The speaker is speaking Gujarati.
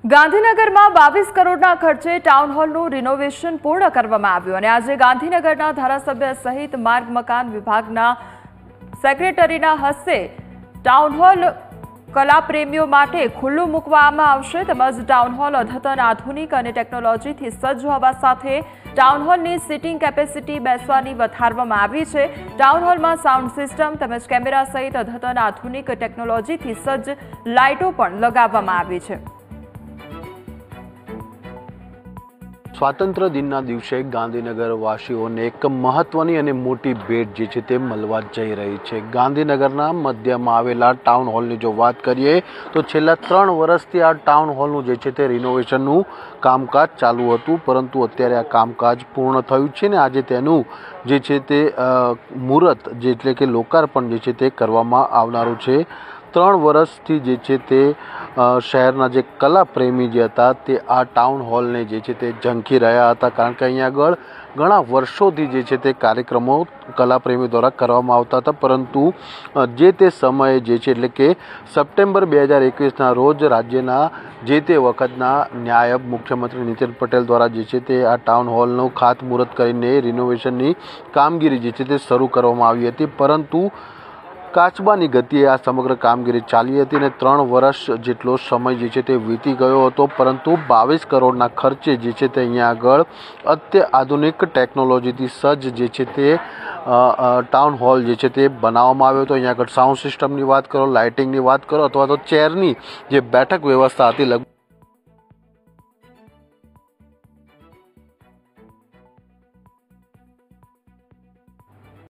ગાંધીનગરમાં 22 કરોડના ખર્ચે ટાઉન હોલનું રિનોવેશન પૂર્ણ કરવામાં આવ્યું અને આજે ગાંધીનગરના ધારાસભ્ય સહિત માર્ગ મકાન વિભાગના સેક્રેટરીના હસ્તે ટાઉન હોલ કલાપ્રેમીઓ માટે ખુલ્લું મૂકવામાં આવશે તેમજ ટાઉન હોલ અદ્યતન આધુનિક અને ટેકનોલોજીથી સજ્જ હોવા સાથે ટાઉન હોલની સિટિંગ કેપેસિટી બેસવાની વધારવામાં આવી છે। ટાઉન હોલમાં સાઉન્ડ સિસ્ટમ તેમજ કેમેરા સહિત અદ્યતન આધુનિક ટેકનોલોજીથી સજ્જ લાઇટો પણ લગાવવામાં આવી છે। સ્વાતંત્ર્ય દિનના દિવસે ગાંધીનગર વાસીઓને એક મહત્વની અને મોટી ભેટ જે છે તે મળવા જઈ રહી છે। ગાંધીનગરના મધ્યમાં આવેલા ટાઉન હોલની જો વાત કરીએ તો છેલ્લા 3 વર્ષથી આ ટાઉન હોલનું જે છે તે રિનોવેશનનું કામકાજ ચાલુ હતું, પરંતુ અત્યારે આ કામકાજ પૂર્ણ થયું છે ને આજે તેનું જે છે તે મુહૂર્ત એટલે કે લોકાર્પણ જે છે તે કરવામાં આવનારું છે। 3 વર્ષથી જે છે તે શહેરના જે કલાપ્રેમી જે હતા તે આ ટાઉન હોલને જે છે તે ઝંખી રહ્યા હતા, કારણ કે અહીંયા આગળ ઘણા વર્ષોથી જે છે તે કાર્યક્રમો કલાપ્રેમી દ્વારા કરવામાં આવતા હતા, પરંતુ જે તે સમયે જે છે એટલે કે સપ્ટેમ્બર 2021ના રોજ રાજ્યના જે તે વખતના નાયબ મુખ્યમંત્રી નીતિન પટેલ દ્વારા જે છે તે આ ટાઉન હોલનું ખાતમુહૂર્ત કરીને રિનોવેશનની કામગીરી જે છે તે શરૂ કરવામાં આવી હતી, પરંતુ કાચબાની ગતિએ આ સમગ્ર કામગીરી ચાલી હતી અને 3 વર્ષ જેટલો સમય જે છે તે વીતી ગયો હતો, પરંતુ 22 કરોડના ખર્ચે જે છે તે અહીંયા આગળ અત્યાધુનિક ટેકનોલોજીથી સજ્જ જે છે તે ટાઉન હોલ જે છે તે બનાવવામાં આવ્યો હતો। અહીંયા આગળ સાઉન્ડ સિસ્ટમની વાત કરો, લાઇટિંગની વાત કરો અથવા તો ચેરની જે બેઠક વ્યવસ્થા હતી